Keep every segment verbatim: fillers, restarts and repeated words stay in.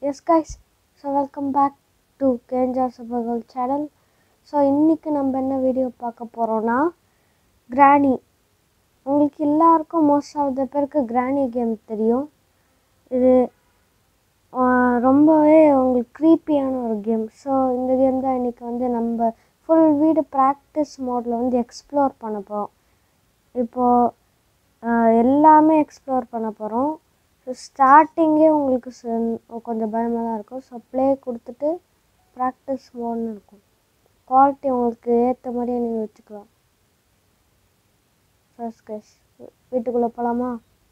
Yes guys, so welcome back to Kenja Supergirl channel. So இன்னைக்கு நம்ம என்ன video பார்க்க போறோம்னா கிரானி. உங்களுக்கு எல்லாருக்கும் மோஸ்ட் ஆஃப் த பேருக்கு கிரானி கேம் தெரியும். இது ரொம்பவே உங்களுக்கு க்ரீப்பியான ஒரு கேம். ஸோ இந்த கேம் தான் இன்றைக்கி வந்து நம்ம ஃபுல் வீடு ப்ராக்டிஸ் மோடில் வந்து எக்ஸ்ப்ளோர் பண்ண போகிறோம். இப்போது எல்லாமே எக்ஸ்ப்ளோர் பண்ண போகிறோம். ஸோ ஸ்டார்டிங்கே உங்களுக்கு கொஞ்சம் பயமாக தான் இருக்கும். ஸோ ப்ளே கொடுத்துட்டு ப்ராக்டிஸ் மோட்னு இருக்கும். குவாலிட்டி உங்களுக்கு ஏற்ற மாதிரியே நீங்கள் வச்சுக்கலாம். ஃபர்ஸ்ட் கேஸ் வீட்டுக்குள்ளே போகலாமா?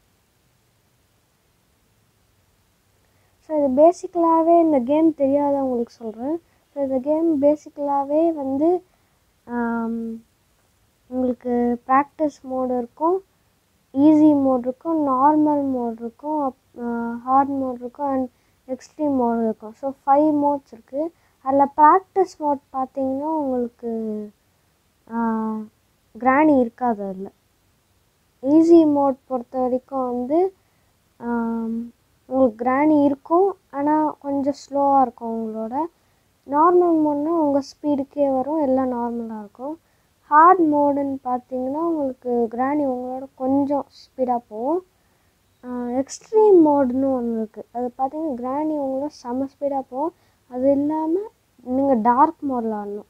ஸோ இது பேசிக்கலாகவே இந்த கேம் தெரியாதவங்களுக்கு சொல்கிறேன். ஸோ இந்த கேம் பேசிக்கலாகவே வந்து உங்களுக்கு ப்ராக்டிஸ் மோடு இருக்கும், ஈஸி மோட் இருக்கும், நார்மல் மோட் இருக்கும், ஹார்ட் மோட் இருக்கும் அண்ட் எக்ஸ்ட்ரீம் மோட் இருக்கும். ஸோ ஃபைவ் மோட்ஸ் இருக்குது. அதில் ப்ராக்டிஸ் மோட் பார்த்தீங்கன்னா உங்களுக்கு கிரானி இருக்காது. அதில் ஈஸி மோட் பொறுத்த வரைக்கும் வந்து உங்களுக்கு கிரானி இருக்கும், ஆனால் கொஞ்சம் ஸ்லோவாக இருக்கும் உங்களோட. நார்மல் மோட்னால் உங்கள் ஸ்பீடுக்கே வரும், எல்லாம் நார்மலாக இருக்கும். ஹார்ட் மோடுன்னு பார்த்தீங்கன்னா உங்களுக்கு கிரானி உங்களோட கொஞ்சம் ஸ்பீடாக போகும். எக்ஸ்ட்ரீம் மோடுன்னு ஒன்று இருக்குது. அது பார்த்தீங்கன்னா கிரானி உங்களோட செம்ம ஸ்பீடாக போகும். அது இல்லாமல் நீங்கள் டார்க் மோடில் ஆடணும்,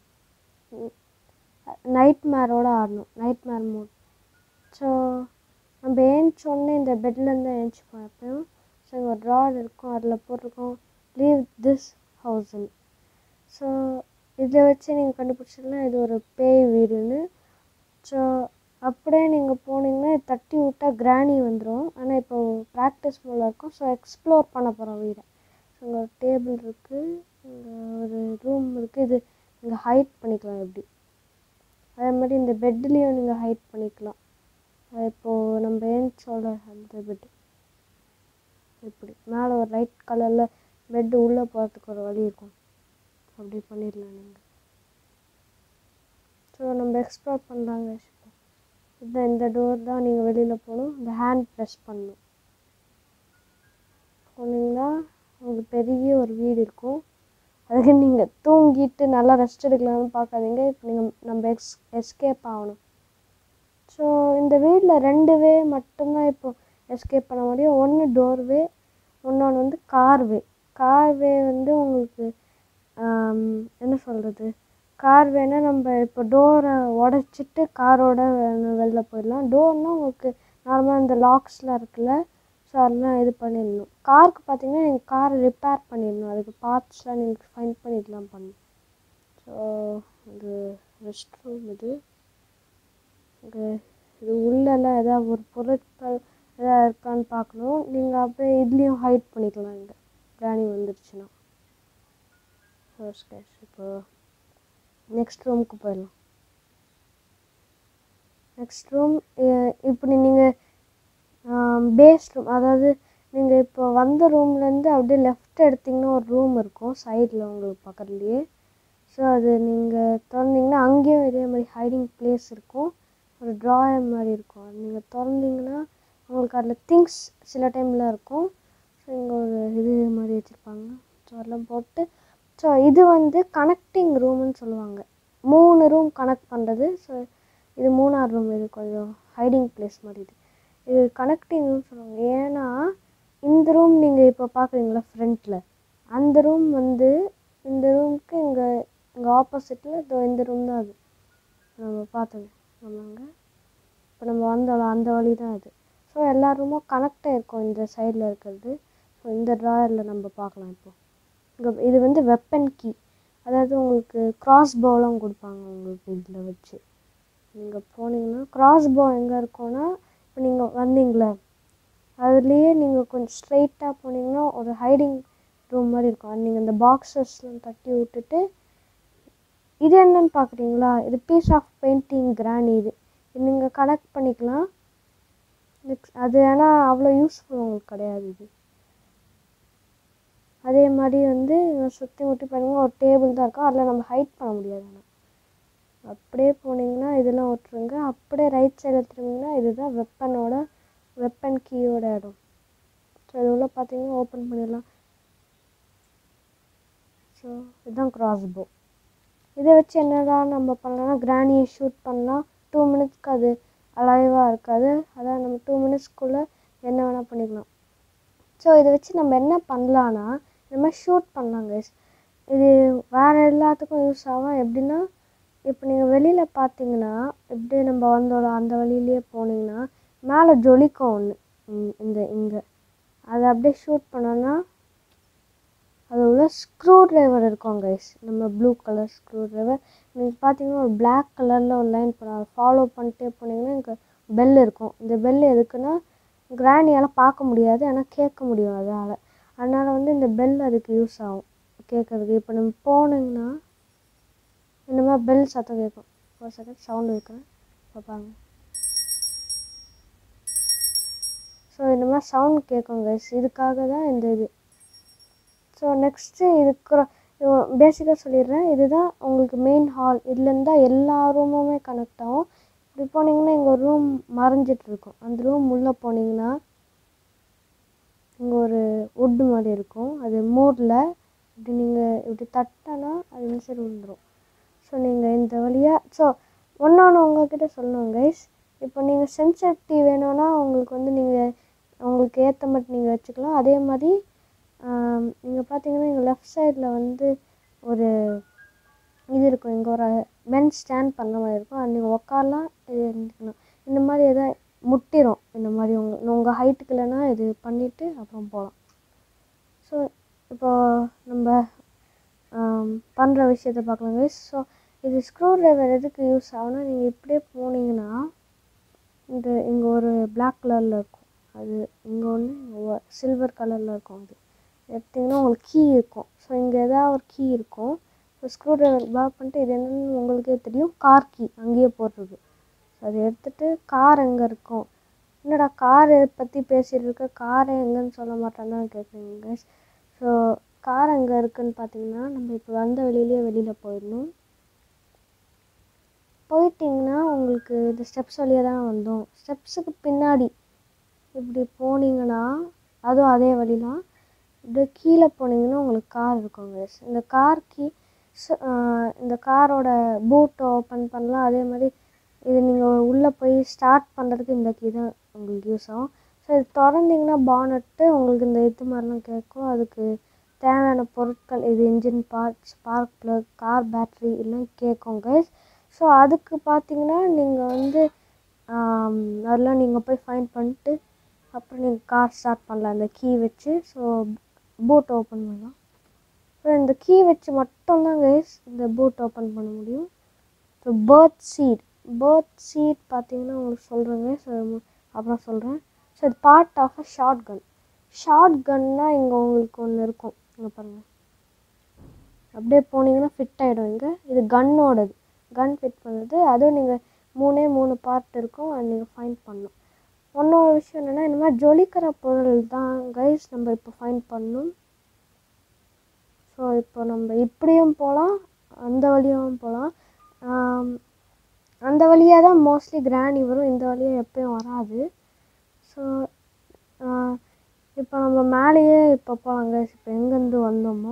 நைட் மேரோடு ஆடணும், நைட் மேர் மோட். ஸோ நம்ம ஏஞ்சோடனே இந்த பெட்லேருந்து ஏஞ்சி பார்ப்போம். ஸோ இங்கே ஒரு ராட் இருக்கும், அதில் போட்டிருக்கோம் லீவ் திஸ் ஹவுஸ்ன்னு. ஸோ இதை வச்சு நீங்கள் கண்டுபிடிச்சிடலாம் இது ஒரு பேய் வீடுன்னு. ஸோ அப்படியே நீங்கள் போனீங்கன்னா தட்டி விட்டால் கிரானி வந்துடும். ஆனால் இப்போ ப்ராக்டிஸ் மோடில் இருக்கும். ஸோ எக்ஸ்ப்ளோர் பண்ண போகிறோம் வீடை. ஸோ இங்கே ஒரு டேபிள் இருக்குது, இங்கே ஒரு ரூம் இருக்குது. இது நீங்கள் ஹைட் பண்ணிக்கலாம் எப்படி. அதே மாதிரி இந்த பெட்லேயும் நீங்கள் ஹைட் பண்ணிக்கலாம். இப்போது நம்ம ஏன்ச்சோட அந்த பெட்டு இப்படி மேலே ஒரு லைட் கலரில் பெட்டு உள்ளே போகிறதுக்கு ஒரு வழி இருக்கும், அப்படி பண்ணிடலாம் நீங்கள். ஸோ நம்ம எக்ஸ்ப்ளோர் பண்ணலாங்க. இப்போ இந்த டோர் தான் நீங்கள் வெளியில் போகணும். இந்த ஹேண்ட் ப்ரெஸ் பண்ணணும். போனீங்கன்னா உங்களுக்கு பெரிய ஒரு வீடு இருக்கும். அதுக்கு நீங்கள் தூங்கிட்டு நல்லா ரெஸ்ட் எடுக்கலாம்னு பார்க்காதீங்க. இப்போ நீங்கள் நம்ம எக்ஸ் எஸ்கேப் ஆகணும். ஸோ இந்த வீட்டில் ரெண்டு வே மட்டும்தான் இப்போ எஸ்கேப் பண்ண முடியும். ஒன்று டோர்வே, இன்னொன்று வந்து கார்வே. கார்வே வந்து உங்களுக்கு என்ன சொல்கிறது, கார்வேனா நம்ம இப்போ டோரை உடச்சிட்டு காரோட வெளில போயிடலாம். டோர்னால் உங்களுக்கு நார்மலாக இந்த லாக்ஸ்லாம் இருக்குல்ல, ஸோ அதெல்லாம் இது பண்ணிடணும். காருக்கு பார்த்தீங்கன்னா நீங்கள் காரை ரிப்பேர் பண்ணிடணும், அதுக்கு பார்ட்ஸ்லாம் நீங்கள் ஃபைண்ட் பண்ணிடலாம் பண்ணணும். ஸோ இது ரெஸ்ட் ரூம். இது இது இது உள்ளெல்லாம் எதாவது ஒரு பொருட்கள் எதாவது இருக்கான்னு பார்க்கணும். நீங்கள் அப்படியே இதுலேயும் ஹைட் பண்ணிக்கலாம். இங்கே கிரானி வந்துடுச்சுன்னா ஃபர்ஸ்ட் கேஸ். இப்போ நெக்ஸ்ட் ரூமுக்கு போயிடலாம். நெக்ஸ்ட் ரூம் இப்படி நீங்கள் பேஸ் ரூம், அதாவது நீங்கள் இப்போ வந்த ரூம்லேருந்து அப்படியே லெஃப்ட் எடுத்திங்கன்னா ஒரு ரூம் இருக்கும் சைடில் உங்களுக்கு பக்கத்துலேயே. ஸோ அது நீங்கள் திறந்தீங்கன்னா அங்கேயும் இதே மாதிரி ஹைடிங் பிளேஸ் இருக்கும், ஒரு ட்ராயர் மாதிரி இருக்கும். அது நீங்கள் திறந்தீங்கன்னா உங்களுக்கு அதில் திங்ஸ் சில டைமில் இருக்கும். ஸோ இங்கே ஒரு இது மாதிரி வச்சுருப்பாங்க. ஸோ அதெல்லாம் போட்டு, ஸோ இது வந்து கனெக்டிங் ரூம்னு சொல்லுவாங்க. மூணு ரூம் கனெக்ட் பண்ணுறது. ஸோ இது மூணாவது ரூம். இது கொஞ்சம் ஹைடிங் பிளேஸ் மாதிரி. இது இது கனெக்டிங் ரூம் சொல்லுவாங்க. ஏன்னா இந்த ரூம் நீங்கள் இப்போ பார்க்குறீங்களா ஃப்ரண்ட்டில், அந்த ரூம் வந்து இந்த ரூமுக்கு இங்கே இங்கே ஆப்போசிட்டில் இதோ இந்த ரூம் தான் அது நம்ம பார்த்தது. ஆமாங்க, இப்போ நம்ம வந்தோம் அந்த வழி தான் அது. ஸோ எல்லா ரூமும் கனெக்டாக இருக்கும் இந்த சைடில் இருக்கிறது. ஸோ இந்த ட்ராயரில் நம்ம பார்க்கலாம். இப்போது இங்கே இது வந்து வெப்பன் கீ, அதாவது உங்களுக்கு க்ராஸ் பவுலாம் கொடுப்பாங்க உங்களுக்கு இதில் வச்சு. நீங்கள் போனீங்கன்னா க்ராஸ் பவ் எங்கே இருக்கும்னா, இப்போ நீங்கள் வந்தீங்களே அதுலேயே நீங்கள் கொஞ்சம் ஸ்ட்ரைட்டாக போனீங்கன்னா ஒரு ஹைடிங் ரூம் மாதிரி இருக்கும். அது நீங்கள் இந்த பாக்ஸஸ்லாம் தட்டி விட்டுட்டு, இது என்னன்னு பார்க்குறீங்களா, இது பீஸ் ஆஃப் பெயிண்டிங் கிரானி. இது இது நீங்கள் கனெக்ட் பண்ணிக்கலாம். நெக்ஸ்ட் அது ஆனால் அவ்வளோ யூஸ்ஃபுல் உங்களுக்கு கிடையாது இது. அதே மாதிரி வந்து சுற்றி முட்டி பாருங்கள் ஒரு டேபிள் தான் இருக்கும், அதில் நம்ம ஹைட் பண்ண முடியாது. ஆனால் அப்படியே போனீங்கன்னா இதெல்லாம் விட்டுருங்க. அப்படியே ரைட் சைடில் திரும்பிங்கன்னா இதுதான் வெப்பனோட வெப்பன் கீயோட இடம். ஸோ இது உள்ள பார்த்தீங்கன்னா ஓப்பன் பண்ணிடலாம். ஸோ இதுதான் கிராஸ்போ. இதை வச்சு என்னடா நம்ம பண்ணலாம்னா கிராணியை ஷூட் பண்ணலாம். டூ மினிட்ஸ்க்கு அது அலைவாக இருக்காது. அதான் நம்ம டூ மினிட்ஸ்க்குள்ளே என்ன வேணால் பண்ணிக்கலாம். ஸோ இதை வச்சு நம்ம என்ன பண்ணலான்னா இந்த மாதிரி ஷூட் பண்ணலாம் கைஸ். இது வேறு எல்லாத்துக்கும் யூஸ் ஆகும். எப்படின்னா இப்போ நீங்கள் வெளியில் பார்த்தீங்கன்னா எப்படி நம்ம வந்தோட அந்த வழியிலேயே போனீங்கன்னா மேலே ஜொலிக்கும் ஒன்று இந்த இங்கே அதை அப்படியே ஷூட் பண்ணோன்னா அது உள்ள ஸ்க்ரூ ட்ரைவர் இருக்கும் கைஸ். நம்ம ப்ளூ கலர் ஸ்க்ரூ ட்ரைவர் நீங்கள் பார்த்தீங்கன்னா ஒரு பிளாக் கலரில் ஒரு லைன் பண்ண ஃபாலோ பண்ணிட்டே போனீங்கன்னா இங்கே பெல் இருக்கும். இந்த பெல் எதுக்குன்னா கிராணியால் பார்க்க முடியாது ஆனால் கேட்க முடியும் அதால். அதனால் வந்து இந்த பெல் அதுக்கு யூஸ் ஆகும் கேட்குறதுக்கு. இப்போ நம்ம போனீங்கன்னா இந்த மாதிரி பெல் சத்தம் கேட்கும். ஒரு செகண்ட் சவுண்டு வைக்கிறேன் பார்ப்பாங்க. ஸோ இந்த மாதிரி சவுண்ட் கேட்கும் கைஸ். இதுக்காக தான் இந்த இது. ஸோ நெக்ஸ்ட்டு இதுக்கு பேசிக்காக சொல்லிடுறேன். இதுதான் உங்களுக்கு மெயின் ஹால். இதுலேருந்து தான் எல்லா ரூமுமே கனெக்ட் ஆகும். இப்படி போனீங்கன்னா இங்கே ஒரு ரூம் மறைஞ்சிட்ருக்கும். அந்த ரூம் உள்ளே போனீங்கன்னா இங்கே ஒரு வுட்டு மாதிரி இருக்கும். அது மோடில் இப்படி நீங்கள் இப்படி தட்டினா அது இந்த சைடு விழுந்துடும். ஸோ நீங்கள் இந்த வழியாக ஸோ ஒன்று ஒன்று உங்கள்கிட்ட சொல்லணும் கைஸ். இப்போ நீங்கள் சென்சிட்டிவ் வேணும்னா உங்களுக்கு வந்து நீங்கள் உங்களுக்கு ஏற்ற மட்டும் நீங்கள் வச்சுக்கலாம். அதே மாதிரி நீங்கள் பார்த்தீங்கன்னா இங்கே லெஃப்ட் சைடில் வந்து ஒரு இது இருக்கும். இங்கே ஒரு பென் ஸ்டாண்ட் பண்ணுற மாதிரி இருக்கும். அது நீங்கள் உக்காரலாம். இது இருந்துக்கணும். இந்த மாதிரி எதாவது முட்டிடும். இந்த மாதிரி உங்கள் உங்கள் ஹைட்டுக்கு இல்லைன்னா இது பண்ணிவிட்டு அப்புறம் போகலாம். ஸோ இப்போது நம்ம பண்ணுற விஷயத்த பார்க்கலாம் கைஸ். ஸோ இது ஸ்க்ரூ ட்ரைவர் எதுக்கு யூஸ் ஆகும்னா நீங்கள் இப்படியே போனீங்கன்னா இந்த இங்கே ஒரு பிளாக் கலரில் இருக்கும். அது இங்கே ஒன்று இங்கே சில்வர் கலரில் இருக்கும். அது எடுத்திங்கன்னா உங்களுக்கு கீ இருக்கும். ஸோ இங்கே எதாவது ஒரு கீ இருக்கும். ஸோ ஸ்க்ரூ ட்ரைவர் பிளாக் பண்ணிட்டு இது என்னென்னு உங்களுக்கே தெரியும். கார் கீ அங்கேயே போட்டுருக்கு. ஸோ அதை எடுத்துகிட்டு கார் எங்கே இருக்கும். என்னடா காரை பற்றி பேசிகிட்டு இருக்க, காரை எங்கேன்னு சொல்ல மாட்டேன்னு தான் கேட்குறீங்க கைஸ். ஸோ கார் எங்கே இருக்குதுன்னு பார்த்தீங்கன்னா நம்ம இப்போ வந்த வெளியிலேயே வெளியில் போயிடணும். போயிட்டிங்கன்னா உங்களுக்கு இந்த ஸ்டெப்ஸ் வழியாக தான் வந்தோம். ஸ்டெப்ஸுக்கு பின்னாடி இப்படி போனீங்கன்னா அதுவும் அதே வழிலாம் இப்படி கீழே போனீங்கன்னா உங்களுக்கு கார் இருக்கும் கைஸ். இந்த கார் கீ இந்த காரோட பூட்டை ஓப்பன் பண்ணலாம். அதே மாதிரி இது நீங்கள் உள்ளே போய் ஸ்டார்ட் பண்ணுறதுக்கு இந்த கீ தான் உங்களுக்கு யூஸ் ஆகும். ஸோ இது திறந்திங்கன்னா பானட்டு உங்களுக்கு இந்த இது மாதிரிலாம் கேட்கும். அதுக்கு தேவையான பொருட்கள் இது engine parts, spark plug, car battery எல்லாம் கேட்கும் கைஸ். ஸோ அதுக்கு பார்த்தீங்கன்னா நீங்கள் வந்து அதெல்லாம் நீங்கள் போய் ஃபைண்ட் பண்ணிட்டு அப்புறம் நீங்கள் கார் ஸ்டார்ட் பண்ணலாம் இந்த கீ வச்சு. ஸோ பூட் ஓப்பன் பண்ணலாம். ஸோ இந்த கீ வச்சு மட்டும்தான் கைஸ் இந்த பூட் ஓப்பன் பண்ண முடியும். So bird seed bird seed பார்த்தீங்கன்னா உங்களுக்கு சொல்கிறேங்க. ஸோ அப்புறம் சொல்கிறேன். ஸோ இது part of a shotgun. ஷார்ட் கன்னால் இங்கே உங்களுக்கு ஒன்று இருக்கும். இங்கே பாருங்கள் அப்படியே போனீங்கன்னா ஃபிட் ஆகிடும். இங்கே இது கன்னோடது. கன் ஃபிட் பண்ணுறது. அதுவும் நீங்கள் மூணே மூணு பார்ட் இருக்கும். அது நீங்கள் ஃபைண்ட் பண்ணணும். இன்னொரு விஷயம் என்னென்னா இந்த மாதிரி ஜொலிக்கிற பொருள் தான் கைஸ் நம்ம இப்போ ஃபைண்ட் பண்ணணும். ஸோ இப்போ நம்ம இப்படியும் போகலாம், அந்த வழியாகவும் போகலாம். அந்த வழியாக தான் மோஸ்ட்லி கிராணி வரும். இந்த வழியாக எப்போயும் வராது. ஸோ இப்போ நம்ம மேலேயே இப்போ போகலாம் கைஸ். இப்போ எங்கேருந்து வந்தோமோ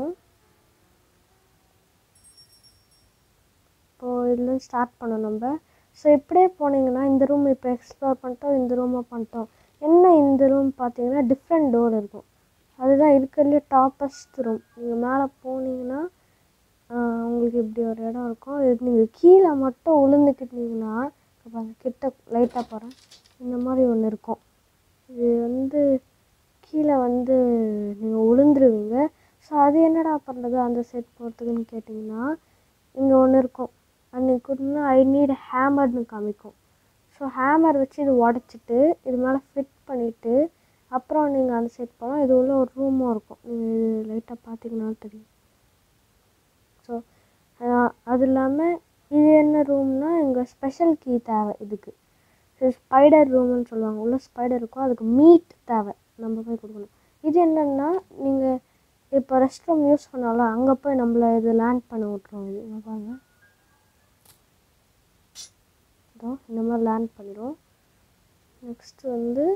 இப்போது இதுலேருந்து ஸ்டார்ட் பண்ணோம் நம்ம. ஸோ இப்படியே போனீங்கன்னா இந்த ரூம் இப்போ எக்ஸ்ப்ளோர் பண்ணிட்டோம். இந்த ரூமை பண்ணிட்டோம். என்ன இந்த ரூம் பார்த்தீங்கன்னா டிஃப்ரெண்ட் டோர் இருக்கும். அதுதான் இருக்கிறதுலே டாப்பஸ்ட் ரூம். நீங்கள் மேலே போனீங்கன்னா உங்களுக்கு இப்படி ஒரு இடம் இருக்கும். இது நீங்கள் கீழே மட்டும் விழுந்துக்கிட்டீங்கன்னா இப்போ கிட்ட லைட்டாக போகிறேன். இந்த மாதிரி ஒன்று இருக்கும். இது வந்து கீழே வந்து நீங்கள் விழுந்துருவீங்க. ஸோ அது என்னடா பண்ணுறது அந்த சைட் போகிறதுக்குன்னு கேட்டிங்கன்னா இங்கே ஒன்று இருக்கும். அன்றைக்கி கொடுத்தா ஐ நீட் ஹேமர்னு காமிக்கும். ஸோ ஹேமர் வச்சு இது உடச்சிட்டு இது மேலே ஃபிட் பண்ணிவிட்டு அப்புறம் நீங்கள் அந்த சைட் போகலாம். இது உள்ள ஒரு ரூமும் இருக்கும். நீங்கள் இது லைட்டாக பார்த்தீங்கன்னாலும் தெரியும். ஸோ அது இல்லாமல் இது என்ன ரூம்னா இங்கே ஸ்பெஷல் கீ தேவை இதுக்கு. ஸோ ஸ்பைடர் ரூம்னு சொல்லுவாங்க. உள்ள ஸ்பைடர் இருக்கும். அதுக்கு மீட் தேவை. நம்ம போய் கொடுக்கணும். இது என்னென்னா நீங்கள் இப்போ ரெஸ்ட் ரூம் யூஸ் பண்ணாலும் அங்கே போய் நம்மளை இது லேண்ட் பண்ண விட்ருவோம். இது என்ன பாருங்க இதோ இந்த மாதிரி லேண்ட் பண்ணிடும். நெக்ஸ்ட்டு வந்து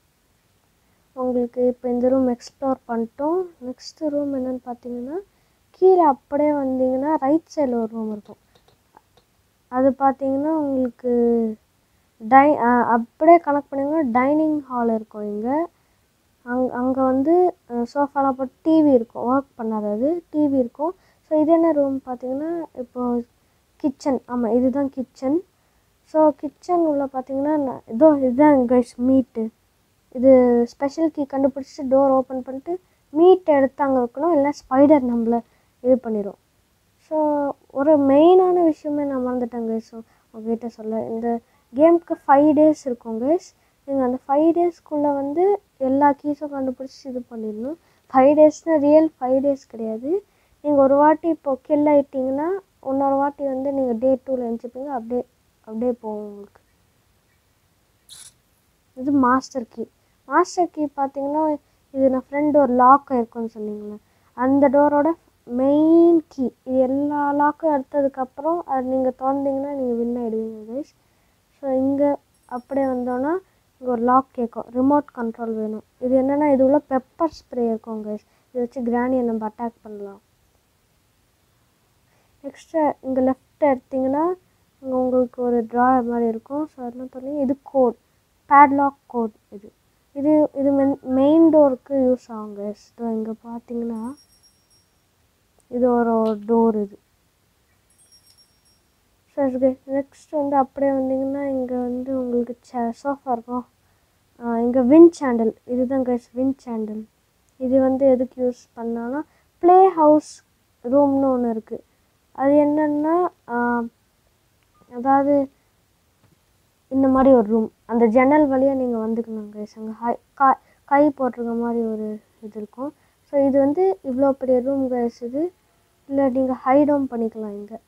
உங்களுக்கு இப்போ இந்த ரூம் எக்ஸ்ப்ளோர் பண்ணிட்டோம். நெக்ஸ்ட்டு ரூம் என்னென்னு பார்த்தீங்கன்னா கீழே அப்படியே வந்தீங்கன்னா ரைட் சைடில் ஒரு ரூம் இருக்கும். அது பார்த்தீங்கன்னா உங்களுக்கு டை அப்படியே கனெக்ட் பண்ணிங்கன்னா டைனிங் ஹால் இருக்கும். இங்கே அங் அங்கே வந்து சோஃபாலாம் போட்டு டிவி இருக்கும், ஒர்க் பண்ணாதது டிவி இருக்கும். ஸோ இது என்ன ரூம் பார்த்தீங்கன்னா இப்போது கிச்சன். ஆமாம், இதுதான் கிச்சன். ஸோ கிச்சன் உள்ள பார்த்தீங்கன்னா இதோ இதுதான் கைஸ் மீட்டு. இது ஸ்பெஷல் கீ கண்டுபிடிச்சி டோர் ஓப்பன் பண்ணிட்டு மீட் எடுத்து அங்கே வைக்கணும், இல்லை ஸ்பைடர் நம்மளை இது பண்ணிடும். ஸோ ஒரு மெயினான விஷயமே நான் மறந்துட்டேன் கைஸ் உங்ககிட்ட சொல்ல. இந்த கேமுக்கு ஃபைவ் டேஸ் இருக்கும் கைஸ். நீங்கள் அந்த ஃபைவ் டேஸ்க்குள்ளே வந்து எல்லா கீஸும் கண்டுபிடிச்சி இது பண்ணிடணும். ஃபைவ் டேஸ்னால் ரியல் ஃபைவ் டேஸ் கிடையாது. நீங்கள் ஒரு வாட்டி இப்போ கில் ஆகிட்டிங்கன்னா இன்னொரு வாட்டி வந்து நீங்கள் டே டூவில் எழுந்திருப்பீங்க. அப்படியே அப்படியே போகும் உங்களுக்கு. இது மாஸ்டர் கீ. மாஸ்டர் கீ பார்த்தீங்கன்னா இது நான் ஃப்ரெண்ட் ஒரு லாக் ஆயிருக்குன்னு சொன்னீங்களே, அந்த டோரோட மெயின் கீ. இது எல்லா லாக்கும் எடுத்ததுக்கப்புறம் அது நீங்கள் திறந்தீங்கன்னா நீங்கள் வின் ஆகிடுவீங்க கைஸ். ஸோ இங்கே அப்படியே வந்தோன்னா இங்கே ஒரு லாக் கேட்கும், ரிமோட் கண்ட்ரோல் வேணும். இது என்னென்னா இது உள்ள பெப்பர் ஸ்ப்ரே இருக்கும் கைஸ். இதை வச்சு கிராணியை நம்ம அட்டாக் பண்ணலாம். நெக்ஸ்ட்டு இங்கே லெஃப்ட் எடுத்திங்கன்னா இங்கே உங்களுக்கு ஒரு ட்ராயர் மாதிரி இருக்கும். ஸோ அதெல்லாம் தெரியும். இது கோட், பேட்லாக் கோட். இது இது இது மென் மெயின் டோருக்கு யூஸ் ஆகும் கைஸ். ஸோ இங்கே பார்த்தீங்கன்னா இது ஒரு டோர். இது ஸோ இதுக்கு நெக்ஸ்ட் வந்து அப்படியே வந்தீங்கன்னா இங்கே வந்து உங்களுக்கு சே சோஃபா இருக்கும். இங்கே வின் சேண்டல். இதுதான் கைஸ் வின் சேண்டல். இது வந்து எதுக்கு யூஸ் பண்ணான்னா ப்ளே ஹவுஸ் ரூம்னு ஒன்று இருக்குது. அது என்னென்னா அதாவது இந்த மாதிரி ஒரு ரூம், அந்த ஜன்னல் வழியாக நீங்கள் வந்துக்கணும் கைஸ். அங்கே ஹை கா கை போட்டிருக்க மாதிரி ஒரு இது இருக்கும். ஸோ இது வந்து இவ்வளோ பெரிய ரூம் கைஸ் இது. இல்லை நீங்கள் ஹைடும் பண்ணிக்கலாம் இங்கே.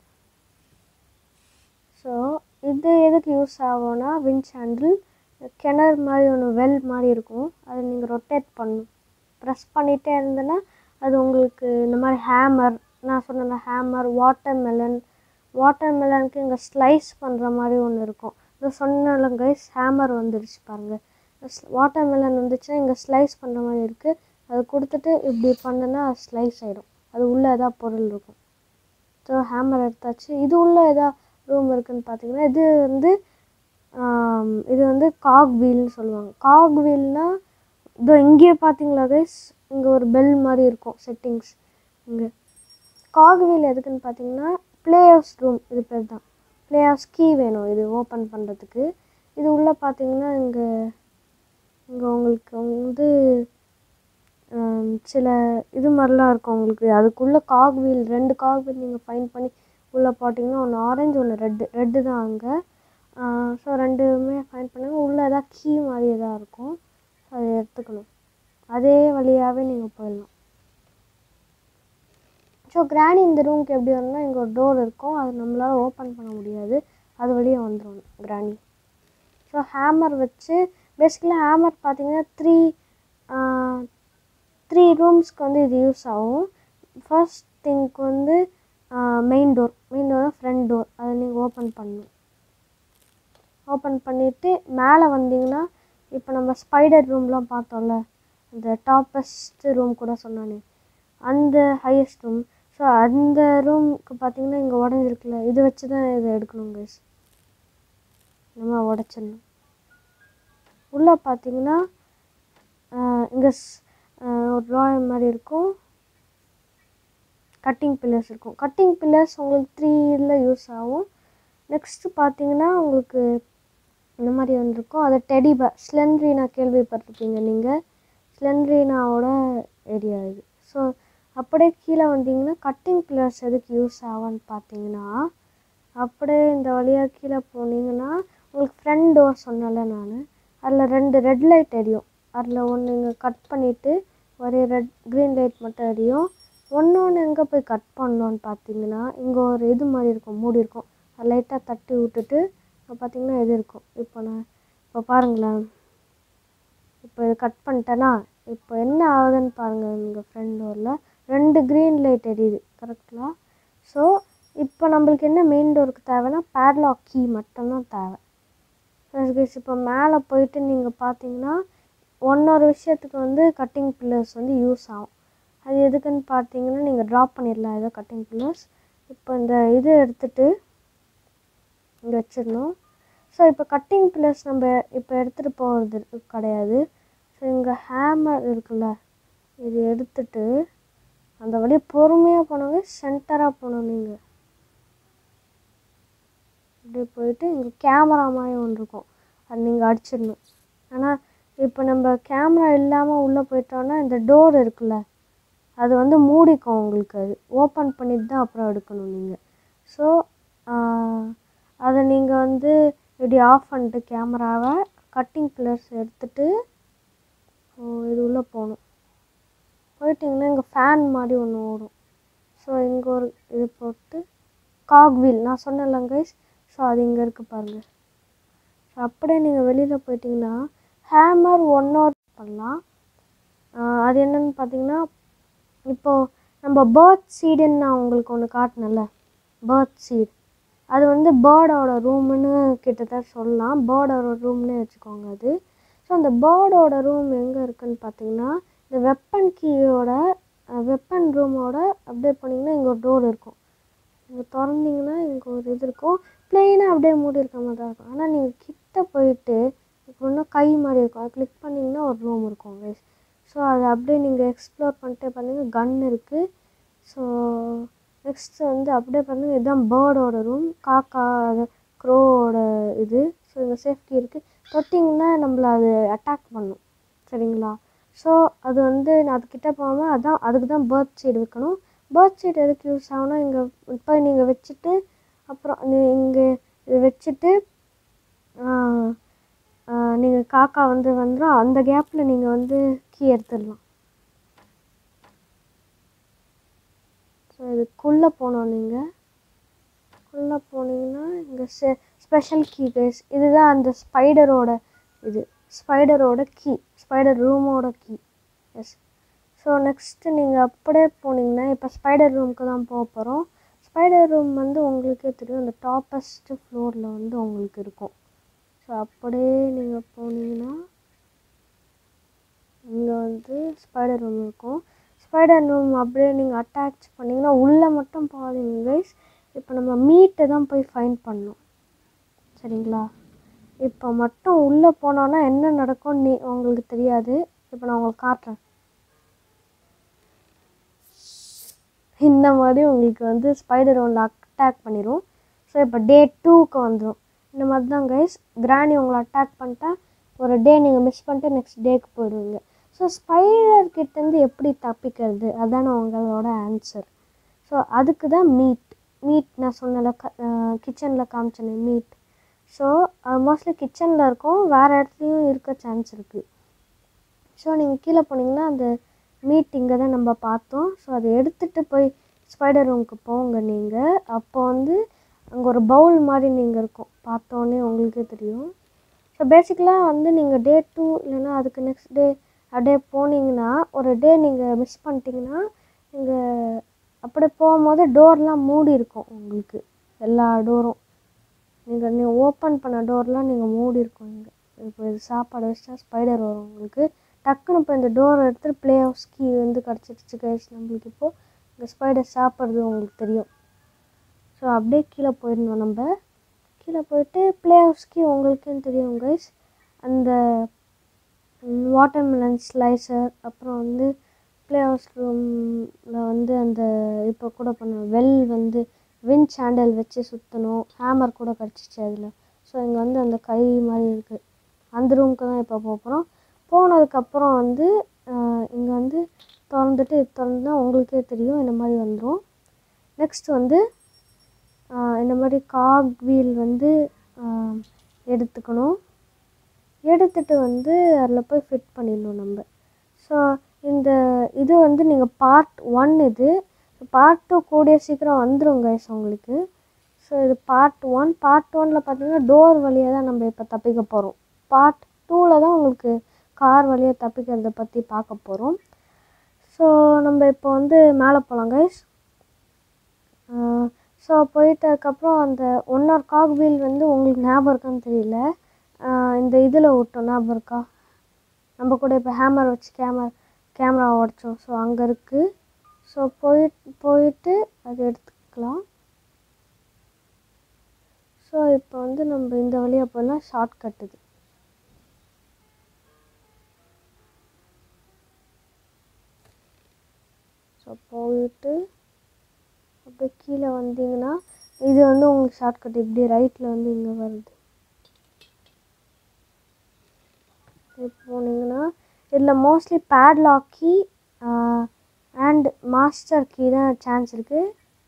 ஸோ இது எதுக்கு யூஸ் ஆகும்னா வின் சேண்டில் கிணறு மாதிரி ஒன்று வெல் மாதிரி இருக்கும். அதை நீங்கள் ரொட்டேட் பண்ணணும். ப்ரெஸ் பண்ணிகிட்டே இருந்தேன்னா அது உங்களுக்கு இந்த மாதிரி ஹேமர், நான் சொன்னேன் ஹேமர், வாட்டர் மெலன். வாட்டர் மெலனுக்கு இங்கே ஸ்லைஸ் பண்ணுற மாதிரி ஒன்று இருக்கும். இது சொன்னாலும் கைஸ் ஹேமர் வந்துடுச்சு பாருங்கள். வாட்டர் மெலன் வந்துச்சுன்னா இங்கே ஸ்லைஸ் பண்ணுற மாதிரி இருக்குது. அது கொடுத்துட்டு இப்படி பண்ணுன்னா அது ஸ்லைஸ் ஆகிடும். அது உள்ளே எதாவது பொருள் இருக்கும். ஸோ ஹேமர் எடுத்தாச்சு. இது உள்ளே எதாவது ரூம் இருக்குதுன்னு பார்த்தீங்கன்னா இது வந்து இது வந்து காக் வீல்னு சொல்லுவாங்க. காக் வீல்னால் இதோ இங்கேயே பார்த்தீங்களா கைஸ், இங்கே ஒரு பெல் மாதிரி இருக்கும் செட்டிங்ஸ். இங்கே காக் வீல் எதுக்குன்னு பார்த்தீங்கன்னா ப்ளே ஹவுஸ் ரூம். இது பேர் தான் ப்ளே ஹவுஸ். கீ வேணும் இது ஓப்பன் பண்ணுறதுக்கு. இது உள்ளே பார்த்தீங்கன்னா இங்கே இங்கே உங்களுக்கு வந்து சில இது மாதிரிலாம் இருக்கும் உங்களுக்கு. அதுக்குள்ளே காக் வீல், ரெண்டு காக் வீல் நீங்கள் ஃபைன் பண்ணி உள்ளே போட்டிங்கன்னா ஒன்று ஆரஞ்சு ஒன்று ரெட்டு. ரெட்டு தான் அங்கே. ஸோ ரெண்டுமே ஃபைன் பண்ணுங்க. உள்ளே எதாவது கீ மாதிரி எதாவது இருக்கும், அதை எடுத்துக்கணும். அதே வழியாகவே நீங்கள் போயிடலாம். ஸோ கிராணி இந்த ரூமுக்கு எப்படி வரணும்னா இங்கே ஒரு டோர் இருக்கும், அது நம்மளால் ஓப்பன் பண்ண முடியாது, அது வழியாக வந்துடும் கிராணி. ஸோ ஹேமர் வச்சு பேசிக்கலாக ஹேமர் பார்த்தீங்கன்னா த்ரீ த்ரீ ரூம்ஸ்க்கு வந்து இது யூஸ் ஆகும். ஃபர்ஸ்ட் திங்க்கு வந்து main door. Main door front door, அதை நீங்கள் ஓப்பன் பண்ணணும். ஓப்பன் பண்ணிவிட்டு மேலே வந்தீங்கன்னா இப்போ நம்ம ஸ்பைடர் ரூம்லாம் பார்த்தோம்ல, இந்த டாப்பஸ்ட்டு ரூம் கூட சொன்னானே அந்த ஹையஸ்ட் ரூம். ஸோ அந்த ரூமுக்கு பார்த்தீங்கன்னா இங்கே உடஞ்சிருக்குல்ல, இது வச்சு தான் இதை எடுக்கணும் கைஸ். நம்ம உடச்சிடணும். உள்ளே பார்த்தீங்கன்னா இங்கே ஒரு ட்ராயர் மாதிரி இருக்கும், கட்டிங் பில்லர்ஸ் இருக்கும். கட்டிங் பில்லர்ஸ் உங்களுக்கு த்ரீ இதில் யூஸ் ஆகும். நெக்ஸ்ட்டு பார்த்தீங்கன்னா உங்களுக்கு இந்த மாதிரி வந்துருக்கும், அதை டெடி பேர் ஸ்லெண்ட்ரீனா கேள்விப்பட்டிருப்பீங்க நீங்கள். ஸ்லெண்ட்ரீனாவோட ஏரியா இது. ஸோ அப்படியே கீழே வந்தீங்கன்னா கட்டிங் பில்லர்ஸ் எதுக்கு யூஸ் ஆகும்னு பார்த்தீங்கன்னா அப்படியே இந்த வழியாக கீழே போனீங்கன்னா உங்களுக்கு ஃப்ரண்ட் டோர் சொன்னல நான், அதில் ரெண்டு ரெட் லைட் எரியும். அதில் ஒன்று இங்கே கட் பண்ணிவிட்டு ஒரே ரெட் க்ரீன் லைட் மட்டும் எரியும். ஒன்று ஒன்று எங்கே போய் கட் பண்ணோன்னு பார்த்தீங்கன்னா இங்கே ஒரு இது மாதிரி இருக்கும், மூடி இருக்கும். அது லைட்டாக தட்டி விட்டுட்டு பார்த்தீங்கன்னா இது இருக்கும். இப்போ நான் இப்போ பாருங்களேன், இப்போ இது கட் பண்ணிட்டேன்னா இப்போ என்ன ஆகுதுன்னு பாருங்கள். எங்கள் ஃப்ரண்ட் டோரில் ரெண்டு க்ரீன் லைட் எரியுது கரெக்டாக. ஸோ இப்போ நம்மளுக்கு என்ன மெயின் டோருக்கு தேவைன்னா பேட்லாக் கீ மட்டும்தான் தேவை. இப்போ மேலே போயிட்டு நீங்கள் பார்த்தீங்கன்னா ஒன்னொரு விஷயத்துக்கு வந்து கட்டிங் பில்லர்ஸ் வந்து யூஸ் ஆகும். அது எதுக்குன்னு பார்த்தீங்கன்னா நீங்கள் ட்ராப் பண்ணிடலாம் ஏதோ கட்டிங் பில்லர்ஸ். இப்போ இந்த இது எடுத்துகிட்டு இங்கே வச்சிடணும். ஸோ இப்போ கட்டிங் பில்லர்ஸ் நம்ம இப்போ எடுத்துகிட்டு போகிறது கிடையாது. ஸோ இங்கே ஹேமர் இருக்குல்ல, இது எடுத்துட்டு அந்த வழியை பொறுமையாக போனவங்க சென்டராக போகணும். நீங்கள் அப்படியே போயிட்டு இங்கே கேமரா மாதிரி ஒன்று இருக்கும், அது நீங்கள் அடிச்சிடணும். ஆனால் இப்போ நம்ம கேமரா இல்லாமல் உள்ளே போயிட்டோன்னா இந்த டோர் இருக்குல்ல அது வந்து மூடிக்கும் உங்களுக்கு. அது ஓப்பன் பண்ணிட்டு தான் அப்புறம் எடுக்கணும் நீங்கள். ஸோ அதை நீங்கள் வந்து இப்படி ஆஃப் பண்ணிட்டு கேமராவை கட்டிங் பில்லர்ஸ் எடுத்துகிட்டு இது உள்ளே போகணும். போயிட்டிங்கன்னா இங்கே ஃபேன் மாதிரி ஒன்று ஓடும். ஸோ இங்கே ஒரு இது போட்டு காக் வீல் நான் சொன்னேன்ல கைஸ், ஸோ அது இங்கே இருக்குது பாருங்கள். ஸோ அப்படியே நீங்கள் வெளியில் போயிட்டிங்கன்னா ஹேமர் ஒன் ஆர் பண்ணலாம். அது என்னென்னு பார்த்தீங்கன்னா இப்போது நம்ம பேர்ட் சீடுன்னு நான் உங்களுக்கு ஒன்று காட்டினேன்ல, பேர்ட் சீட் அது வந்து பேர்டோட ரூம்னு கிட்டத்தட்ட சொல்லலாம். பேர்டோட ரூம்னே வச்சுக்கோங்க அது. ஸோ அந்த பேர்டோட ரூம் எங்கே இருக்குதுன்னு பார்த்தீங்கன்னா இந்த வெப்பன் கீயோட வெப்பன் ரூமோட அப்படியே போனீங்கன்னா இங்கே ஒரு டோர் இருக்கும். இங்கே திறந்தீங்கன்னா இங்கே ஒரு இது இருக்கும், பிளெயினாக அப்படியே மூடி இருக்க மாதிரி தான் இருக்கும். ஆனால் நீங்கள் கிட்ட போயிட்டு இப்போ இன்னும் கை மாதிரி இருக்கும், அதை கிளிக் பண்ணிங்கன்னா ஒரு ரூம் இருக்கும் கைஸ். ஸோ அதை அப்படியே நீங்கள் எக்ஸ்ப்ளோர் பண்ணிட்டே பார்த்தீங்கன்னா கன் இருக்குது. ஸோ நெக்ஸ்ட்டு வந்து அப்படியே பார்த்தீங்கன்னா இதுதான் பேர்டோட ரூம், காக்கா அது க்ரோவோட இது. ஸோ இங்கே சேஃப்டி இருக்குது, தொட்டிங்கன்னா நம்மளை அது அட்டாக் பண்ணும் சரிங்களா. ஸோ அது வந்து அதுக்கிட்ட போகாமல் அதான் அதுக்கு தான் பேர்ட் சீட் வைக்கணும். பேர்ட் சீட் எதுக்கு யூஸ் ஆகுனா இங்கே போய் நீங்கள் வச்சுட்டு அப்புறம் இங்கே இதை வச்சுட்டு நீங்கள் காக்கா வந்து வந்துடும், அந்த கேப்பில் நீங்கள் வந்து கீ எடுத்துடலாம். ஸோ இதுக்குள்ளே போனோம், நீங்கள் உள்ளே போனீங்கன்னா இங்கே ஸ்பெ ஸ்பெஷல் கீ கைஸ். இதுதான் அந்த ஸ்பைடரோட இது ஸ்பைடரோட கீ, ஸ்பைடர் ரூமோட கீ. எஸ். ஸோ நெக்ஸ்ட்டு நீங்கள் அப்படியே போனீங்கன்னா இப்போ ஸ்பைடர் ரூமுக்கு தான் போக போகிறோம். ஸ்பைடர் ரூம் வந்து உங்களுக்கே தெரியும் அந்த டாப்பஸ்ட்டு ஃப்ளோரில் வந்து உங்களுக்கு இருக்கும். ஸோ அப்படியே நீங்கள் போனீங்கன்னா இங்கே வந்து ஸ்பைடர் ரூம் இருக்கும். ஸ்பைடர் ரூம் அப்படியே நீங்கள் அட்டாச் பண்ணிங்கன்னா உள்ளே மட்டும் போகாதீங்க கைஸ். இப்போ நம்ம மீட்டை தான் போய் ஃபைண்ட் பண்ணணும் சரிங்களா. இப்போ மட்டும் உள்ளே போனோன்னா என்ன நடக்கும்னு நீ உங்களுக்கு தெரியாது. இப்போ நான் உங்களுக்கு காட்டுறேன். இந்த மாதிரி உங்களுக்கு வந்து ஸ்பைடர் ஒன்று அட்டாக் பண்ணிடும். ஸோ இப்போ டே டூக்கு வந்துடும். இந்த மாதிரி தான் கைஸ் கிராணி உங்களை அட்டாக் பண்ணிட்டா ஒரு டே நீங்கள் மிஸ் பண்ணிட்டு நெக்ஸ்ட் டேக்கு போயிடுவீங்க. ஸோ ஸ்பைடர்கிட்டேருந்து எப்படி தப்பிக்கிறது அதான உங்களோட ஆன்சர். ஸோ அதுக்கு தான் மீட் மீட் நான் சொன்னல க கிச்சனில் காமிச்சேனே மீட். ஸோ மோஸ்ட்லி கிச்சனில் இருக்கும், வேறு இடத்துலையும் இருக்க சான்ஸ் இருக்குது. ஸோ நீங்கள் கீழே போனீங்கன்னா அந்த மீட் இங்கே தான் நம்ம பார்த்தோம். ஸோ அதை எடுத்துகிட்டு போய் ஸ்பைடர் ரூமுக்கு போங்க நீங்கள். அப்போ வந்து அங்கே ஒரு பவுல் மாதிரி நீங்கள் இருக்கும், பார்த்தோன்னே உங்களுக்கே தெரியும். ஸோ பேசிக்கலாக வந்து நீங்கள் டே டூ இல்லைன்னா அதுக்கு நெக்ஸ்ட் டே அப்படியே போனீங்கன்னா ஒரு டே நீங்கள் மிஸ் பண்ணிட்டீங்கன்னா நீங்கள் அப்படியே போகும்போது டோர்லாம் மூடி இருக்கும் உங்களுக்கு, எல்லா டோரும் நீங்கள் நீங்கள் ஓப்பன் பண்ண டோர்லாம் நீங்கள் மூடி இருக்கும். இங்கே இப்போ இது சாப்பாடு வச்சா ஸ்பைடர் வரும் உங்களுக்கு. டக்குன்னு இப்போ இந்த டோரை எடுத்துகிட்டு ப்ளே ஹவுஸ் கீ வந்து கிடச்சிருச்சு கைஸ் நம்மளுக்கு. இப்போது இந்த ஸ்பைடர் சாப்பிட்றது உங்களுக்கு தெரியும். ஸோ அப்படியே கீழே போயிடணும். நம்ம கீழே போயிட்டு ப்ளே ஹவுஸ் கீ உங்களுக்குன்னு தெரியும் கைஸ். அந்த வாட்டர்மெலன் ஸ்லைசர் அப்புறம் வந்து ப்ளே ஹவுஸ் ரூமில் வந்து அந்த இப்போ கூட பண்ண வெல் வந்து விண்ட் சாண்டல் வச்சு சுற்றணும். ஹேமர் கூட கிடச்சிச்சு அதில். ஸோ இங்கே வந்து அந்த கை மாதிரி இருக்குது, அந்த ரூமுக்கு தான் இப்போ போக போகிறோம். போனதுக்கப்புறம் வந்து இங்கே வந்து திறந்துட்டு இது திறந்துனா உங்களுக்கே தெரியும் இந்த மாதிரி வந்துடும். நெக்ஸ்ட் வந்து இந்த மாதிரி காக் வீல் வந்து எடுத்துக்கணும். எடுத்துகிட்டு வந்து அதில் போய் ஃபிட் பண்ணிடணும் நம்ம. ஸோ இந்த இது வந்து நீங்கள் பார்ட் ஒன், இது பார்ட் டூ கூடிய சீக்கிரம் வந்துடும் கைஸ் உங்களுக்கு. ஸோ இது பார்ட் ஒன். பார்ட் ஒனில் பார்த்தீங்கன்னா டோர் வழியாக தான் நம்ம இப்போ தப்பிக்க போகிறோம். பார்ட் டூவில் தான் உங்களுக்கு கார் வழியாக தப்பிக்கிறத பற்றி பார்க்க போகிறோம். ஸோ நம்ம இப்போ வந்து மேலே போகலாம் கைஸ். ஸோ போயிட்டதுக்கப்புறம் அந்த ஒன் ஆர் காக் வீல் வந்து உங்களுக்கு ஞாபகம் இருக்கான்னு தெரியல, இந்த இதில் விட்டோம் ஞாபகம் இருக்கா, நம்ம கூட இப்போ ஹேமர் வச்சு கேமரா கேமரா உடச்சோம். ஸோ அங்கே இருக்குது. ஸோ போய் போயிட்டு அது எடுத்துக்கலாம். ஸோ இப்போ வந்து நம்ம இந்த வழியாக போனால் ஷார்ட் கட்டுது. ஸோ போயிட்டு அப்படியே கீழே வந்தீங்கன்னா இது வந்து உங்களுக்கு ஷார்ட்கட் இப்படி ரைட்டில் வந்து இங்கே வருது. போனீங்கன்னா இதில் mostly padlock key and master key தான் சான்ஸ் இருக்குது.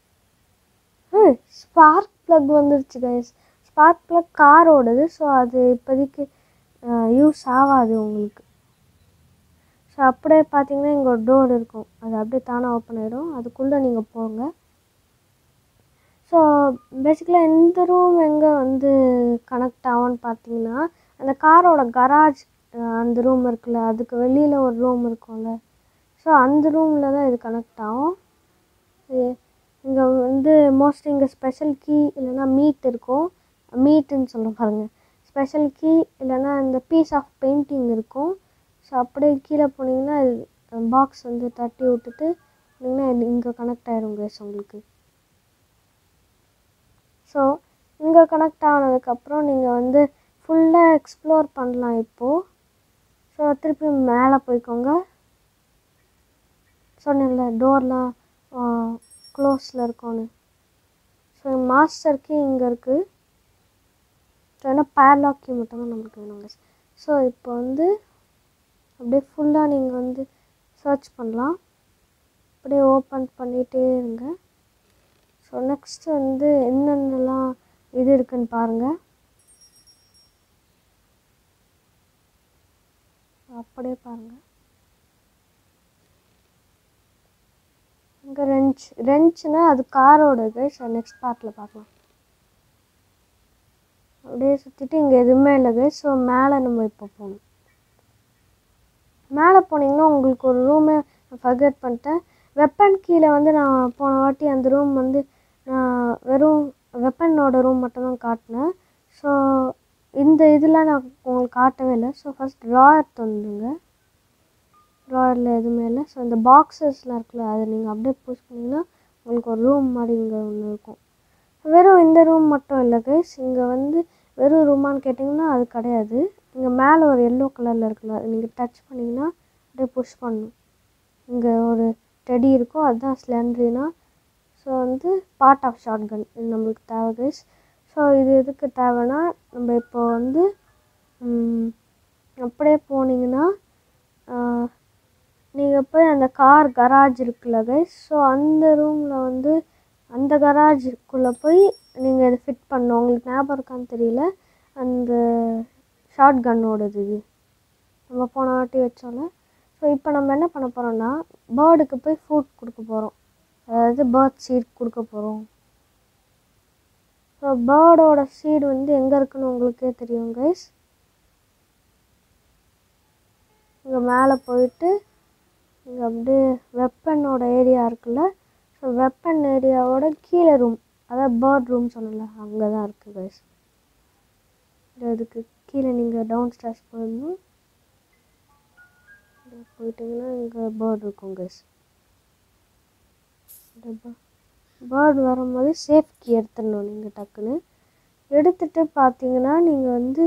ஸ்பார்க் ப்ளக் வந்துருச்சு கைஸ். ஸ்பார்க் ப்ளக் காரோடது. ஸோ அது இப்போதைக்கு யூஸ் ஆகாது உங்களுக்கு. ஸோ அப்படியே பார்த்தீங்கன்னா இங்கே ஒரு டோர் இருக்கும், அது அப்படியே தானாக ஓப்பன் ஆகிடும், அதுக்குள்ளே நீங்கள் போங்க. ஸோ பேசிக்கலாக இந்த ரூம் எங்கே வந்து கனெக்ட் ஆகும்னு பார்த்தீங்கன்னா அந்த காரோட கராஜ் அந்த ரூம் இருக்குல்ல, அதுக்கு வெளியில் ஒரு ரூம் இருக்கும்ல, ஸோ அந்த ரூமில் தான் இது கனெக்ட் ஆகும். இங்கே வந்து மோஸ்ட்லி இங்கே ஸ்பெஷல் கீ இல்லைன்னா மீட் இருக்கும், மீட்டுன்னு சொல்ல பாருங்கள், ஸ்பெஷல் கீ இல்லைன்னா இந்த பீஸ் ஆஃப் பெயிண்டிங் இருக்கும். ஸோ அப்படியே கீழே போனீங்கன்னா பாக்ஸ் வந்து தட்டி விட்டுட்டு போனீங்கன்னா இங்கே கனெக்ட் ஆகிடும் கேஸ் உங்களுக்கு. ஸோ இங்கே கனெக்ட் ஆனதுக்கப்புறம் நீங்கள் வந்து ஃபுல்லாக எக்ஸ்ப்ளோர் பண்ணலாம் இப்போது. ஸோ திருப்பி மேலே போய்க்கோங்க. சொன்னேன்ல டோர்லாம் க்ளோஸில் இருக்கும்னு. ஸோ மாஸ்டர் கீ இங்கே இருக்குது. ஸோ ஏன்னா பேட்லாக் கீ மட்டும்தான் நம்மளுக்கு வேணுங்க. ஸோ இப்போ வந்து அப்படியே ஃபுல்லாக நீங்கள் வந்து சர்ச் பண்ணலாம், அப்படியே ஓப்பன் பண்ணிகிட்டே இருங்க. ஸோ நெக்ஸ்ட்டு வந்து என்னென்னலாம் இது இருக்குன்னு பாருங்கள். அப்படியே பாருங்கள், இங்கே ரெஞ்ச் ரெஞ்சுன்னா அது காரோடது. ஸோ நெக்ஸ்ட் பார்ட்டில் பார்க்கலாம். அப்படியே சுற்றிட்டு இங்கே எதுவுமே இல்லை. ஸோ மேலே நம்ம இப்போ போகணும். மேலே போனீங்கன்னா உங்களுக்கு ஒரு ரூமை ஃபர்கெட் பண்ணிட்டேன். வெப்பன் கீழே வந்து நான் போன வாட்டி அந்த ரூம் வந்து நான் வெறும் வெப்பனோட ரூம் மட்டும்தான் காட்டினேன். ஸோ இந்த இதில் நான் உங்களுக்கு காட்டவே இல்லை. ஸோ ஃபஸ்ட் ட்ராயர் தந்துங்க. ட்ராயரில் எதுவுமே இல்லை. ஸோ இந்த பாக்ஸஸ்லாம் இருக்குல்ல, அதை நீங்கள் அப்படியே புஷ் பண்ணிங்கன்னா உங்களுக்கு ஒரு ரூம் மாதிரி இங்கே ஒன்று இருக்கும். வெறும் இந்த ரூம் மட்டும் இல்லை கைஸ், இங்கே வந்து வெறும் ரூமான்னு கேட்டிங்கன்னா அது கிடையாது. இங்கே மேலே ஒரு எல்லோ கலரில் இருக்குல்ல, அது நீங்கள் டச் பண்ணிங்கன்னா அப்படியே புஷ் பண்ணணும். இங்கே ஒரு டெடி இருக்கும், அதுதான் ஸ்லெண்ட்ரினா. ஸோ வந்து பார்ட் ஆஃப் ஷார்ட் கன் இது நம்மளுக்கு தேவை கைஸ். ஸோ இது எதுக்கு தேவைன்னா நம்ம இப்போ வந்து அப்படியே போனீங்கன்னா நீங்கள் போய் அந்த கார் கராஜ் இருக்குல்ல கைஸ், ஸோ அந்த ரூமில் வந்து அந்த கராஜுக்குள்ளே போய் நீங்கள் இதை ஃபிட் பண்ணணும். உங்களுக்கு ஞாபகம் இருக்கான்னு தெரியல, அந்த ஷார்ட் கன்னோடது இது நம்ம போன வாட்டி வச்சோம்ல. ஸோ இப்போ நம்ம என்ன பண்ண போகிறோம்னா பேர்டுக்கு போய் ஃபுட் கொடுக்க போகிறோம், அதாவது பேர்ட் சீட் கொடுக்க போகிறோம். ஸோ பேர்டோட சீடு வந்து எங்கே இருக்குன்னு உங்களுக்கே தெரியும் கைஸ். இங்கே மேலே போயிட்டு இங்கே அப்படியே வெப்பனோட ஏரியா இருக்குல்ல, ஸோ வெப்பன் ஏரியாவோட கீழே ரூம், அதாவது பேர்ட் ரூம் சொன்னல, அங்கே தான் இருக்குது கைஸ். இதுக்கு கீழே நீங்கள் டவுன் ஸ்டேர்ஸ் போயிடணும். போயிட்டிங்கன்னா இங்கே பேர்ட் இருக்கும் கைஸ். பேர்ட் வரும்போது சேஃப் கீ எடுத்துடணும் நீங்கள் டக்குன்னு. எடுத்துகிட்டு பார்த்தீங்கன்னா நீங்கள் வந்து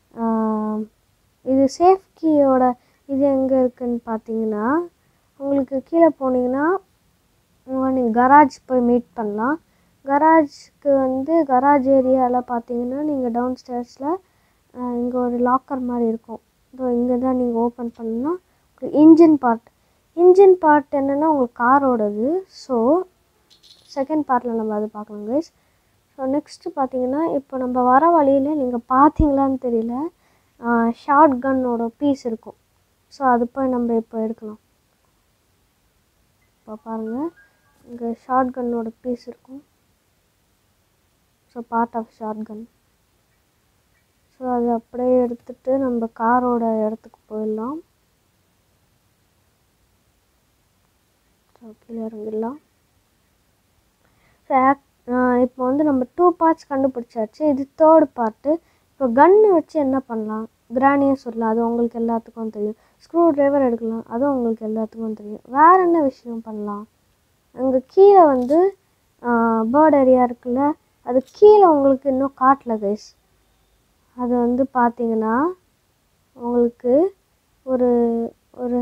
இது சேஃப் கீயோட இது எங்கே இருக்குதுன்னு பார்த்தீங்கன்னா உங்களுக்கு கீழே போனீங்கன்னா நீங்கள் கராஜ் போய் மீட் பண்ணலாம். கராஜுக்கு வந்து கராஜ் ஏரியாவில் பார்த்தீங்கன்னா நீங்கள் டவுன் ஸ்டேர்ஸில் இங்கே ஒரு லாக்கர் மாதிரி இருக்கும். ஸோ இங்கே தான் நீங்கள் ஓப்பன் பண்ணால் இன்ஜின் பார்ட் இன்ஜின் பார்ட் என்னென்னா உங்களுக்கு காரோடது. ஸோ செகண்ட் பார்ட்டில் நம்ம அது பார்க்கலாம் கைஸ். ஸோ நெக்ஸ்ட்டு பார்த்தீங்கன்னா இப்போ நம்ம வர வழியில் நீங்கள் பார்த்தீங்களான்னு தெரியல, ஷார்ட் கன்னோட பீஸ் இருக்கும். ஸோ அது போய் நம்ம இப்போ எடுக்கலாம். இப்போ பாருங்கள், இங்கே ஷார்ட் கன்னோட பீஸ் இருக்கும். So part of shotgun. So அது அப்படியே எடுத்துகிட்டு நம்ம காரோட இடத்துக்கு போயிடலாம். ஸோ கீழே இறங்கிடலாம். ஸோ இப்போ வந்து நம்ம டூ பார்ட்ஸ் கண்டுபிடிச்சாச்சு, இது தேர்ட் பார்ட்டு. இப்போ கன்னு வச்சு என்ன பண்ணலாம், கிரானியே சொல்லலாம், அது உங்களுக்கு எல்லாத்துக்கும் தெரியும். ஸ்க்ரூ ட்ரைவர் எடுக்கலாம், அதுவும் உங்களுக்கு எல்லாத்துக்கும் தெரியும். வேறு என்ன விஷயம் பண்ணலாம், அங்கே கீழே வந்து பேர்ட் ஏரியா இருக்குல்ல, அது கீழே உங்களுக்கு இன்னும் காட்டல கைஸ். அது வந்து பார்த்தீங்கன்னா உங்களுக்கு ஒரு ஒரு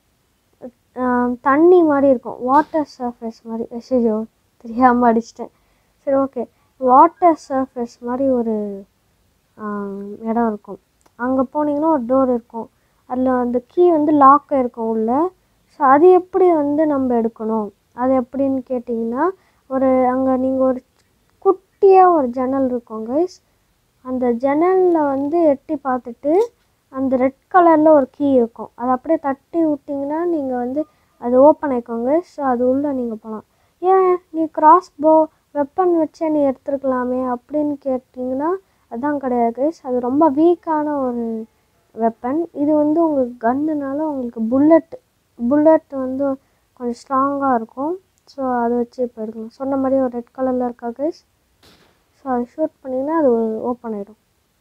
தண்ணி மாதிரி இருக்கும், வாட்டர் சர்ஃபேஸ் மாதிரி. ஐயோ தெரியாமல் அடிச்சிட்டேன். சரி ஓகே, வாட்டர் சர்ஃபேஸ் மாதிரி ஒரு இடம் இருக்கும். அங்கே போனீங்கன்னா ஒரு டோர் இருக்கும், அதில் அந்த கீ வந்து லாக் இருக்கும் உள்ளே. ஸோ அது எப்படி வந்து நம்ம எடுக்கணும், அது எப்படின்னு கேட்டிங்கன்னா, ஒரு அங்கே நீங்கள் ஒரு குட்டியாக ஒரு ஜன்னல் இருக்கும் கைஸ். அந்த ஜன்னலில் வந்து எட்டி பார்த்துட்டு அந்த ரெட் கலரில் ஒரு கீ இருக்கும், அதை அப்படியே தட்டி விட்டிங்கன்னா நீங்கள் வந்து அது ஓப்பன் ஆகிக்கோங்க. ஸோ அது உள்ளே நீங்கள் போகலாம். ஏன் நீ கிராஸ் போ வெப்பன் வச்சே நீ எடுத்துருக்கலாமே அப்படின்னு கேட்டிங்கன்னா, அதுதான் கிடையாது கைஸ். அது ரொம்ப வீக்கான ஒரு வெப்பன். இது வந்து உங்களுக்கு கன்னுனால உங்களுக்கு புல்லட் புல்லட் வந்து கொஞ்சம் ஸ்ட்ராங்காக இருக்கும். ஸோ அதை வச்சு இப்போ எடுக்கணும். சொன்ன மாதிரி ஒரு ரெட் கலரில் இருக்கா கைஸ். ஸோ அதை ஷூட் பண்ணிங்கன்னா அது ஓப்பன் ஆகிடும்.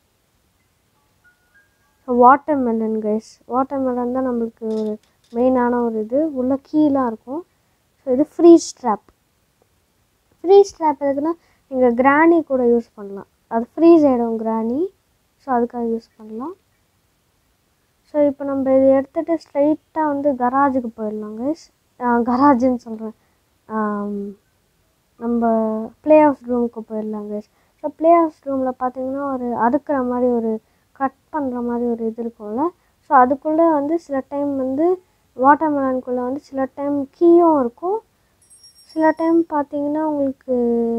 So watermelon guys, watermelon தான் நம்மளுக்கு ஒரு மெயினான ஒரு இது. உள்ள கீழாக இருக்கும். ஸோ இது ஃப்ரீஸ் ட்ராப். ஃப்ரீஸ் ட்ராப் எதுக்குன்னா நீங்கள் கிராணி கூட யூஸ் பண்ணலாம், அது ஃப்ரீஸ் ஆகிடும் கிராணி. ஸோ அதுக்காக யூஸ் பண்ணலாம். ஸோ இப்போ நம்ம இது எடுத்துகிட்டு ஸ்ட்ரைட்டாக வந்து கராஜுக்கு போயிடலாம் கைஸ். கராஜுன்னு சொல்கிறேன், நம்ம ப்ளே ஹவுஸ் ரூமுக்கு போயிடலாம் கைஸ். ஸோ ப்ளே ஹவுஸ் ரூமில் பார்த்தீங்கன்னா ஒரு அறுக்கிற மாதிரி ஒரு கட் பண்ணுற மாதிரி ஒரு இது இருக்கும்ல. ஸோ அதுக்குள்ளே வந்து சில டைம் வந்து வாட்டர் மெலனுக்குள்ளே வந்து சில டைம் கீயும் இருக்கும், சில டைம் பார்த்தீங்கன்னா உங்களுக்கு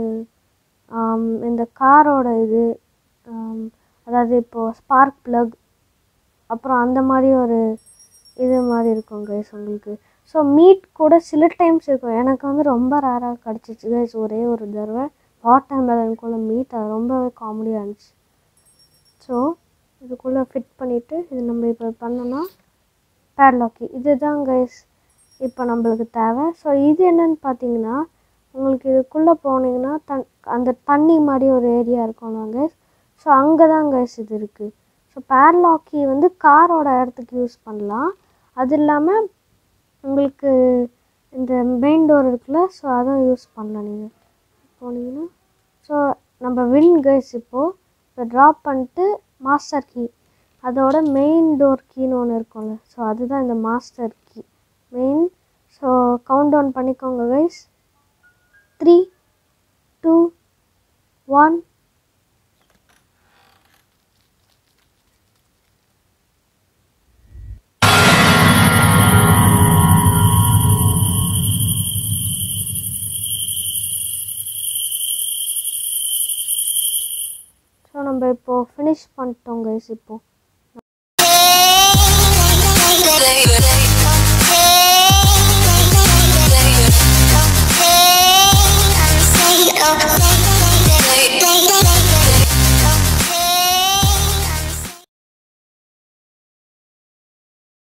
இந்த காரோட இது, அதாவது இப்போது ஸ்பார்க் ப்ளக், அப்புறம் அந்த மாதிரி ஒரு இது மாதிரி இருக்கும் கைஸ் உங்களுக்கு. ஸோ மீட் கூட சில டைம்ஸ் இருக்கும். எனக்கு வந்து ரொம்ப ரேராக கிடச்சிச்சு கைஸ் ஒரே ஒரு தடவை வாட்டர் மெலனுக்குள்ளே மீட். அது ரொம்பவே காமெடியாக இருந்துச்சு. ஸோ இதுக்குள்ளே ஃபிட் பண்ணிவிட்டு இது நம்ம இப்போ பண்ணோன்னா பேட்லாக்கி இது தான் கைஸ் இப்போ நம்மளுக்கு தேவை. ஸோ இது என்னன்னு பார்த்தீங்கன்னா, உங்களுக்கு இதுக்குள்ளே போனீங்கன்னா தன் அந்த தண்ணி மாதிரி ஒரு ஏரியா இருக்கும்ல கைஸ். ஸோ அங்கே தான் கைஸ் இது இருக்குது. ஸோ பேட்லாக்கி வந்து காரோட இடத்துக்கு யூஸ் பண்ணலாம். அது இல்லாமல் உங்களுக்கு இந்த மெயின் டோர் இருக்குல்ல, ஸோ அதான் யூஸ் பண்ணலாம் நீங்கள் போனீங்கன்னா. ஸோ நம்ம வின் கைஸ் இப்போது இப்போ ட்ராப் பண்ணிட்டு மாஸ்டர் கீ, அதோட மெயின் டோர் கீன்னு ஒன்று இருக்கும்ல, ஸோ அதுதான் இந்த master key main. So count down பண்ணிக்கோங்க guys. Three two one. So நம்ம இப்போது ஃபினிஷ் பண்ணிட்டோம் கைஸ். இப்போது